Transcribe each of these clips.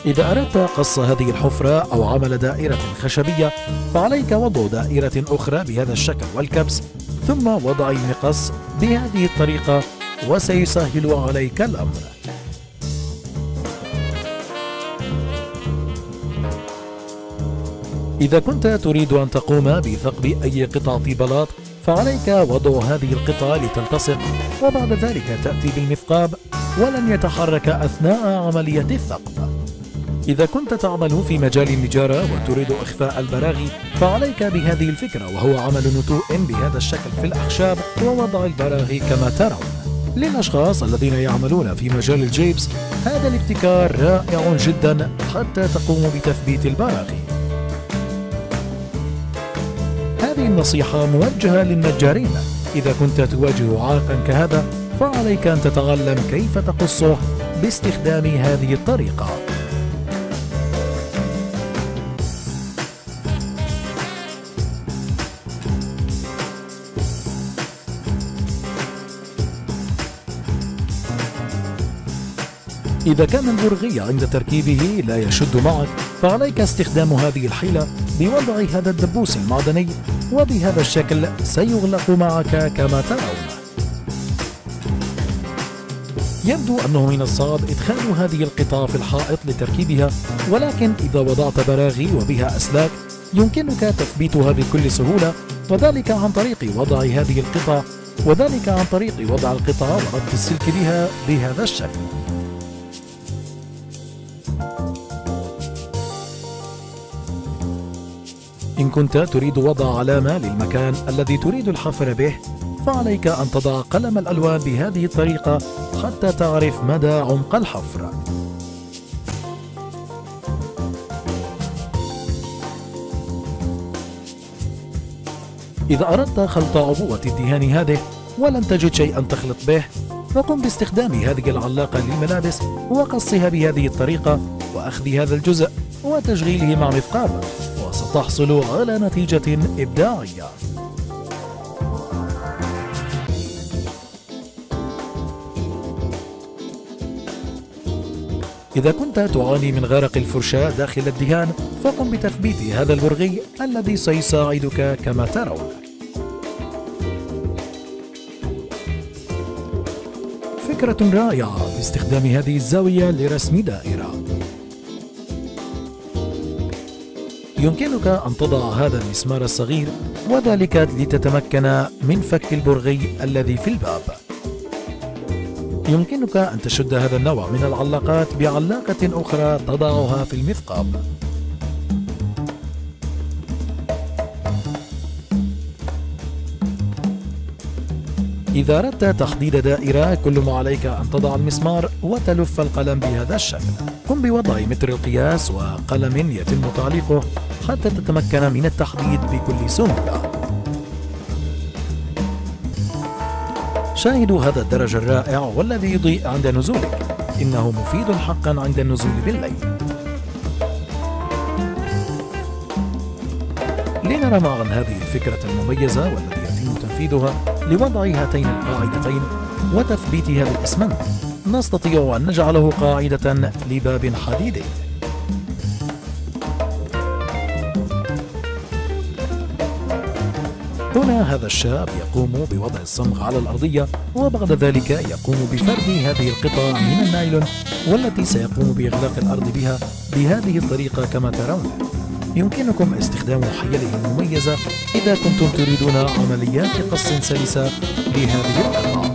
إذا أردت قص هذه الحفرة أو عمل دائرة خشبية، فعليك وضع دائرة أخرى بهذا الشكل والكبس، ثم وضع المقص بهذه الطريقة، وسيسهل عليك الأمر. إذا كنت تريد أن تقوم بثقب أي قطعة بلاط، فعليك وضع هذه القطعة لتلتصق، وبعد ذلك تأتي بالمثقاب ولن يتحرك أثناء عملية الثقب. إذا كنت تعمل في مجال النجارة وتريد إخفاء البراغي، فعليك بهذه الفكرة، وهو عمل نتوء بهذا الشكل في الأخشاب ووضع البراغي كما ترون. للأشخاص الذين يعملون في مجال الجيبس، هذا الابتكار رائع جدا حتى تقوم بتثبيت البراغي. هذه النصيحة موجهة للنجارين. إذا كنت تواجه عائقا كهذا، فعليك أن تتعلم كيف تقصه باستخدام هذه الطريقة. إذا كان البرغي عند تركيبه لا يشد معك، فعليك استخدام هذه الحيلة بوضع هذا الدبوس المعدني، وبهذا الشكل سيغلق معك كما ترون. يبدو أنه من الصعب إدخال هذه القطع في الحائط لتركيبها، ولكن إذا وضعت براغي وبها أسلاك يمكنك تثبيتها بكل سهولة، وذلك عن طريق وضع هذه القطع، وذلك عن طريق وضع القطع وربط السلك بها بهذا الشكل. إن كنت تريد وضع علامة للمكان الذي تريد الحفر به، فعليك أن تضع قلم الألوان بهذه الطريقة حتى تعرف مدى عمق الحفر. إذا أردت خلط عبوة الدهان هذه ولن تجد شيئا تخلط به، فقم باستخدام هذه العلاقة للملابس وقصها بهذه الطريقة، وأخذ هذا الجزء وتشغيله مع مثقاب، وستحصل على نتيجة إبداعية. إذا كنت تعاني من غرق الفرشاة داخل الدهان، فقم بتثبيت هذا البرغي الذي سيساعدك كما ترون. فكرة رائعة باستخدام هذه الزاوية لرسم دائرة. يمكنك أن تضع هذا المسمار الصغير، وذلك لتتمكن من فك البرغي الذي في الباب. يمكنك أن تشد هذا النوع من العلاقات بعلاقة أخرى تضعها في المثقاب. إذا أردت تحديد دائرة، كل ما عليك أن تضع المسمار وتلف القلم بهذا الشكل. قم بوضع متر القياس وقلم يتم تعليقه حتى تتمكن من التحديد بكل سهولة. شاهدوا هذا الدرج الرائع والذي يضيء عند نزولك، إنه مفيد حقا عند النزول بالليل. لنرى معا هذه الفكرة المميزة والتي يتم تنفيذها لوضع هاتين القاعدتين وتثبيتها بالإسمنت. نستطيع أن نجعله قاعدة لباب حديدي. هنا هذا الشاب يقوم بوضع الصمغ على الأرضية، وبعد ذلك يقوم بفرد هذه القطع من النايلون والتي سيقوم بإغلاق الأرض بها بهذه الطريقة كما ترون. يمكنكم استخدام حيله المميزة إذا كنتم تريدون عمليات قص سلسة لهذه القطع.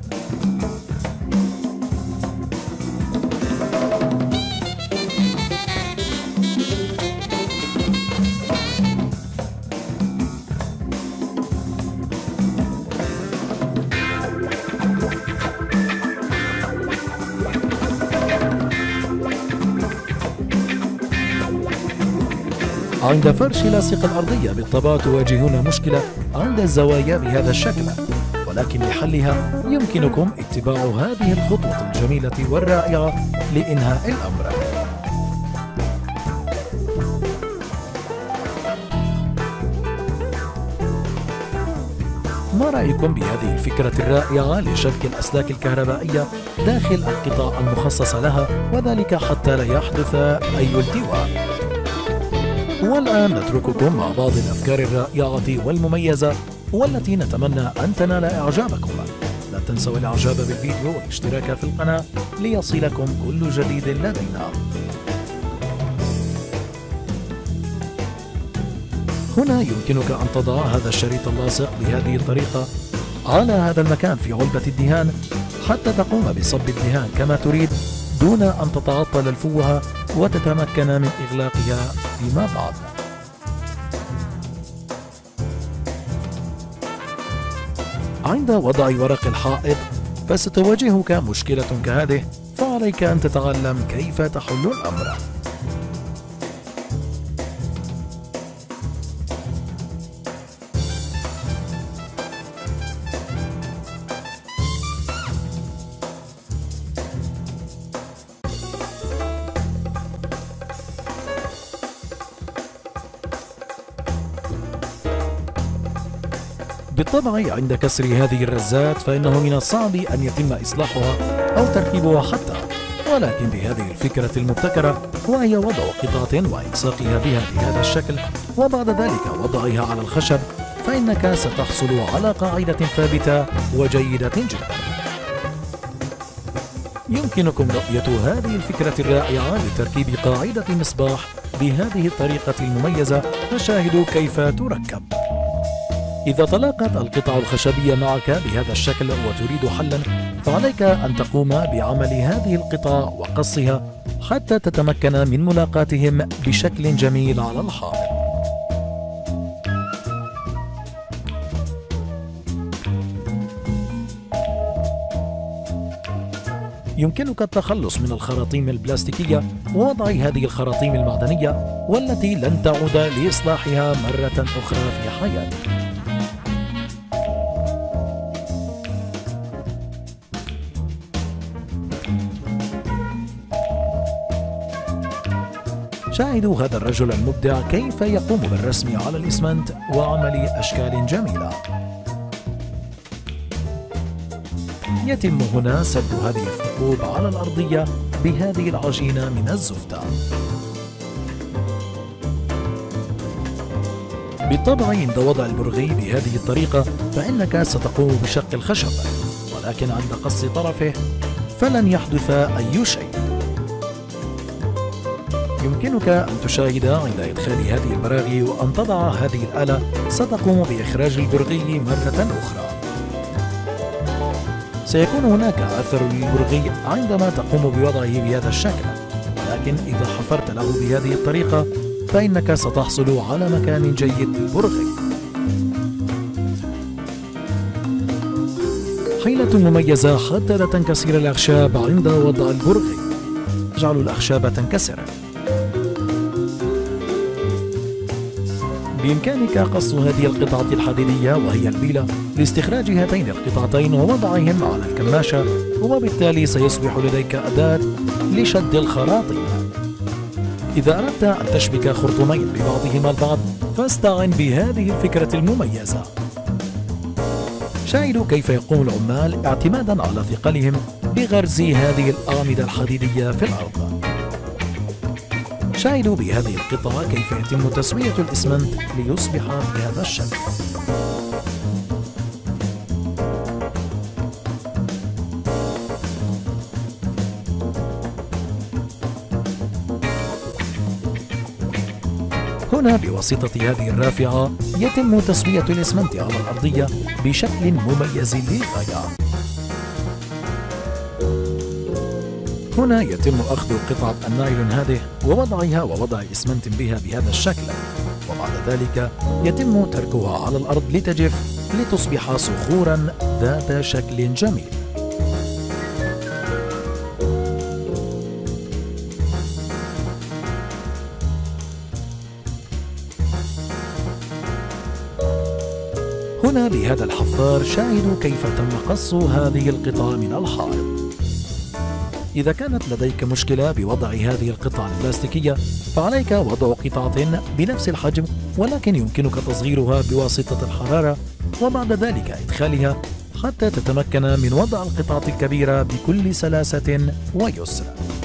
عند فرش لاصق الأرضية بالطبع تواجهون مشكلة عند الزوايا بهذا الشكل، ولكن لحلها يمكنكم اتباع هذه الخطوة الجميلة والرائعة لإنهاء الأمر. ما رأيكم بهذه الفكرة الرائعة لشبك الأسلاك الكهربائية داخل القطع المخصصة لها، وذلك حتى لا يحدث أي التواء؟ والآن نترككم مع بعض الأفكار الرائعة والمميزة والتي نتمنى أن تنال إعجابكم. لا تنسوا الإعجاب بالفيديو والاشتراك في القناة ليصلكم كل جديد لدينا. هنا يمكنك أن تضع هذا الشريط اللاصق بهذه الطريقة على هذا المكان في علبة الدهان حتى تقوم بصب الدهان كما تريد دون أن تتعطل الفوهة وتتمكن من إغلاقها فيما بعد. عند وضع ورق الحائط فستواجهك مشكلة كهذه، فعليك أن تتعلم كيف تحل الأمر. بالطبع عند كسر هذه الرزات فإنه من الصعب أن يتم إصلاحها أو تركيبها حتى، ولكن بهذه الفكرة المبتكرة وهي وضع قطعة وإلصاقها بها بهذا الشكل وبعد ذلك وضعها على الخشب، فإنك ستحصل على قاعدة ثابتة وجيدة جدا. يمكنكم رؤية هذه الفكرة الرائعة لتركيب قاعدة مصباح بهذه الطريقة المميزة، فشاهدوا كيف تركب. إذا تلاقت القطع الخشبية معك بهذا الشكل وتريد حلا، فعليك أن تقوم بعمل هذه القطع وقصها حتى تتمكن من ملاقاتهم بشكل جميل على الحائط. يمكنك التخلص من الخراطيم البلاستيكية ووضع هذه الخراطيم المعدنية والتي لن تعود لإصلاحها مرة أخرى في حياتك. شاهدوا هذا الرجل المبدع كيف يقوم بالرسم على الإسمنت وعمل أشكال جميلة. يتم هنا سد هذه الثقوب على الأرضية بهذه العجينة من الزفتة. بالطبع عند وضع البرغي بهذه الطريقة فإنك ستقوم بشق الخشب، ولكن عند قص طرفه فلن يحدث أي شيء. يمكنك أن تشاهد عند إدخال هذه البراغي وأن تضع هذه الآلة ستقوم بإخراج البرغي مرة أخرى. سيكون هناك أثر للبرغي عندما تقوم بوضعه بهذا الشكل، ولكن إذا حفرت له بهذه الطريقة فإنك ستحصل على مكان جيد للبرغي. حيلة مميزة حتى لا تنكسر الأخشاب عند وضع البرغي. اجعلوا الأخشاب تنكسر. بإمكانك قص هذه القطعة الحديدية وهي البيلة لاستخراج هاتين القطعتين ووضعهم على الكماشة، وبالتالي سيصبح لديك أداة لشد الخراطيم. إذا أردت أن تشبك خرطومين ببعضهما البعض فاستعن بهذه الفكرة المميزة. شاهدوا كيف يقوم العمال اعتمادا على ثقلهم بغرز هذه الأعمدة الحديدية في الأرض. شاهدوا بهذه القطعة كيف يتم تسوية الإسمنت ليصبح بهذا الشكل. هنا بواسطة هذه الرافعة يتم تسوية الإسمنت على الأرضية بشكل مميز للغاية. هنا يتم أخذ قطعة النايلون هذه ووضعها ووضع إسمنت بها بهذا الشكل، وبعد ذلك يتم تركها على الأرض لتجف لتصبح صخورا ذات شكل جميل. هنا بهذا الحفار شاهدوا كيف تم قص هذه القطع من الحائط. إذا كانت لديك مشكلة بوضع هذه القطع البلاستيكية فعليك وضع قطعة بنفس الحجم، ولكن يمكنك تصغيرها بواسطة الحرارة وبعد ذلك إدخالها حتى تتمكن من وضع القطعة الكبيرة بكل سلاسة ويسر.